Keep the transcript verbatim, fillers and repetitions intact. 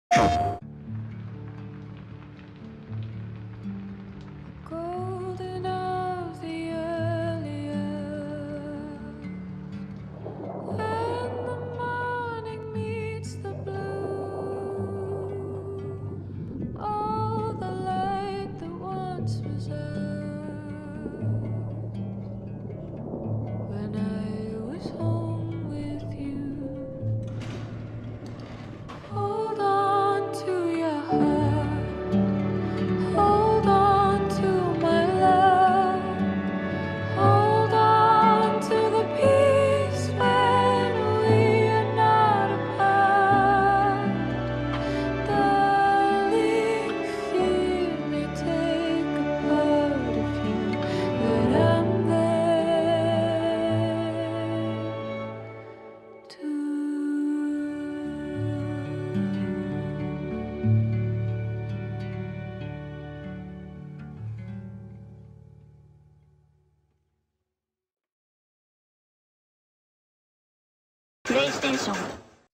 Golden of the early earth, when the morning meets the blue, all the light that once was earth, when I was home with you. Hold on to your heart, hold on to my love, hold on to the peace when we are not apart. Darling, fear may take a part of you, but I'm there too. PlayStation